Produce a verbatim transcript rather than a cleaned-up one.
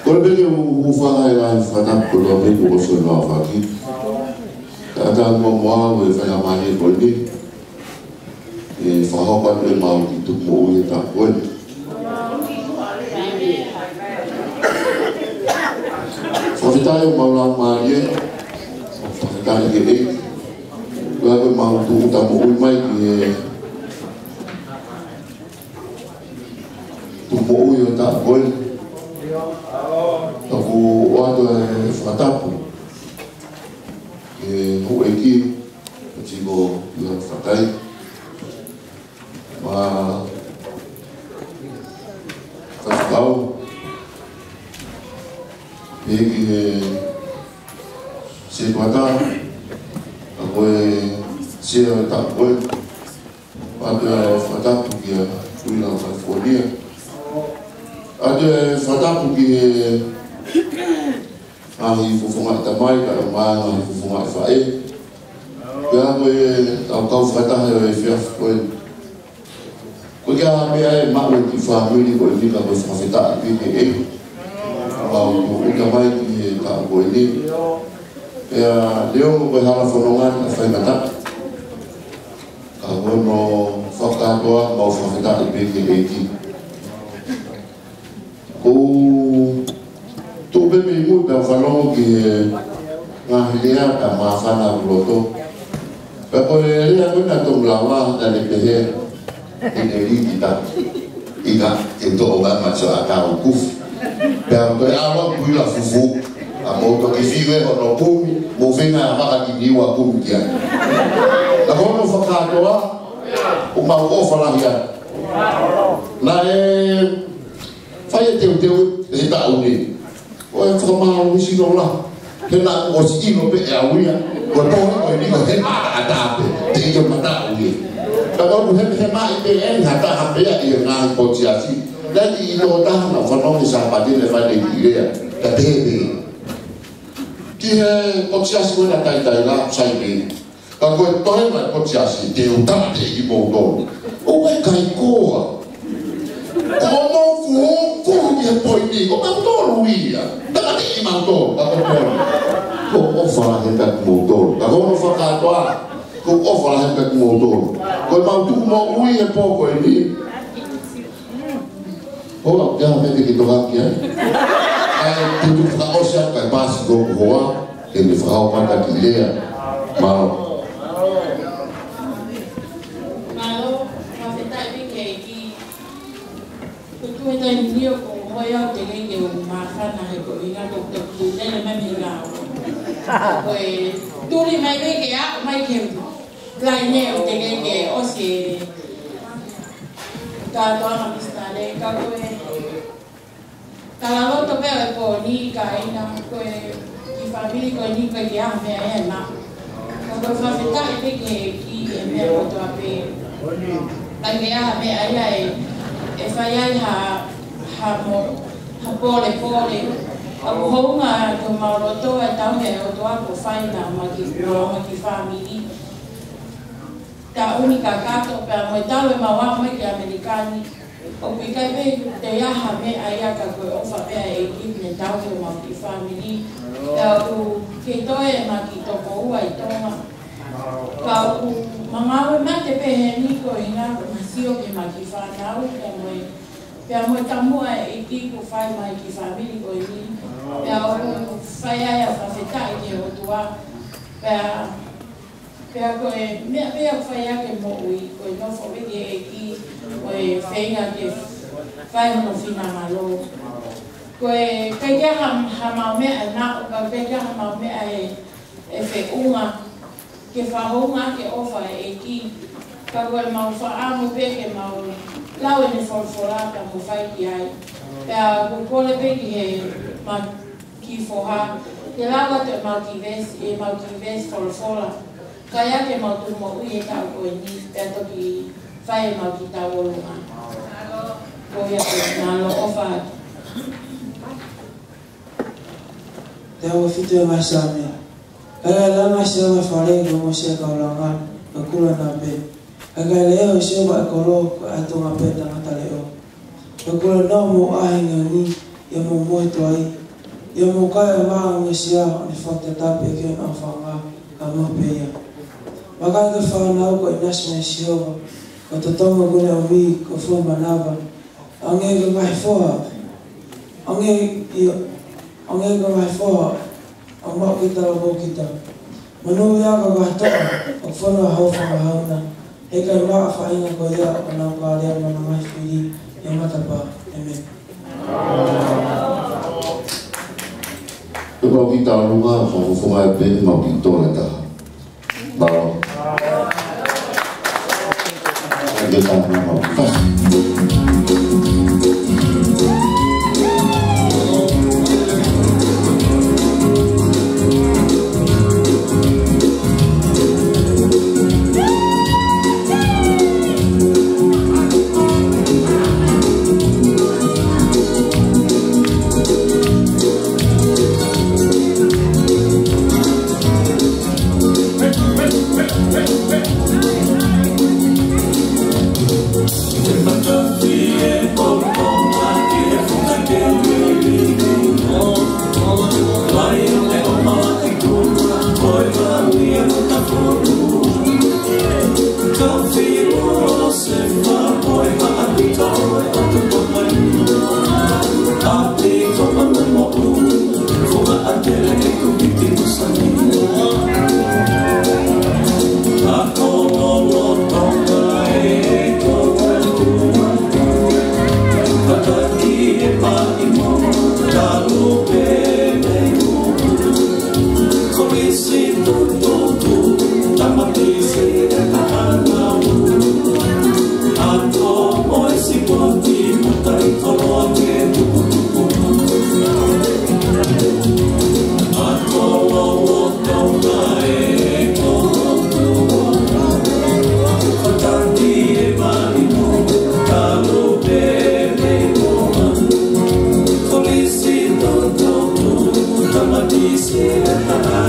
Kalau beli ufah yang fatah kalau beli usul apa lagi? Ada semua boleh saya mahi boleh. Eh, faham kan dia mau itu mau itu tak pun. Kita yang mau lama dia, kita yang gede, kalau mau tu utama ulmai dia, tu mau yang tak boleh, aku waktu fatapu, eh, aku iki, cikgu yang fatai, mah, tak tahu. Ini si kota, aku si tak boleh ada fata pergi pulang California, ada fata pergi ahli fufungat tamai kalau mana ahli fufungat fae, ya aku tahu kau fata yang fiaf pun, kau jangan biar mak lagi family kau ini kalau fata ini. Kalau kita baik di kampung ini, ya dia berharap penongan apa yang kata, kalau no fakta tua mau fakta lebih tinggi, ku tu beri mu berfalong ke ngahlia sama fana bloto, kalau dia pun nak melawan dari pihak ini kita, ingat itu orang macam akal kuf. Dan berapa bulan fufu, mau pergi sini kalau pun mau fina apa lagi di waktu dia. Kalau mau fakar doa, mau offer lah ya. Nah, saya tahu-tahu kita uni. Oh, yang sama mesti lah. Kena mesti lo be uni ya. Kalau ini kau hemat ada apa? Tidak mata uni. Kalau bukan hemat itu yang kata apa ya yang ngang posisi. Jadi itu dah nak faham siapa dia lepas dia, tapi ini dia posisi pun nak tay-tay lah saya ni. Kalau tahu nak posisi dia udah dia ibu tu, oh kai ko, kamu fu fu dia poin ni, kamu tahu lui ya, tak ada imam tu, kamu tahu, kau offer hendak motor, kalau offer kata, kau offer hendak motor, kalau mau tu mau lui yang pokok ini. Oh, jangan pergi kita lagi ya. Kalau tujuh tahun siapa pas go hoa, ini faham pada dia mau. Kalau kalau kita pergi, itu kita ini aku mau ya jadi dia makan nak aku ingat doktor tu dia memang bilang, kau tu ni mai pergi ya, mai kem, lainnya jadi dia osi. Kalau orang misalnya kalau kalau lo tu pergi po ni kai na kau di family kau ni kau dia ambil ayah nak kalau family tak pergi ki ambil foto apa lagi ya ambil ayah eh saya ha ha mo ha boleh boleh aku hong tu mau lo tu tahu ya tu aku fine na magi magi family ta unica kato per mo tahu mau mau ke amerikani o pikai be te ya hame aya ka ko o fa be ai ki ne tahu ke mau ki family ta u ke to e ma ki to ko ai to ma ka u manga ma te pe ni ko ina masio ke ma ki fa na u ke mo pe mo tamu ai ki ko fa ma ki family ko ni ya u fa ya ya fa feta ke o tua pe Pero que me había fallado que muy pues no fue que aquí pues feina que fai no final malo pues que ya jamás me na o que ya jamás me ai efe uma que fa uma que ofa aqui para o mal fa amo be que mal lá o ne for fora para o fai que ai para o pole be que ma que forra que lá o mal que vez e mal que vez for fora kaya ke mau tu mau uye kau ko ni peto ki fai mau kita wolunga ko ya ko nalo ofa Teo fitu masame kaya la masame fare ko mo se ka longa ko na be kaya leo se ba ko ro ato ma peta na taleo ko no mo ai ni ia mo mo to ai ia mo ka ma nge sia ni fakta tape ke na fanga kama peya maka ke fa na ko inas me sio ko to tongo guna wi ko fo manaba ange ke mai fo ange io ange ke mai fo ama kita ro kita manu ya ka ba to ko fo na ho fa ha na e ka ma fa ina ko ya na ka ya na mai fili ya mata ba amen. Tôi bảo kita luôn á, không không ai biết mà kita là ta, bảo, người ta nó bảo phát. Come on,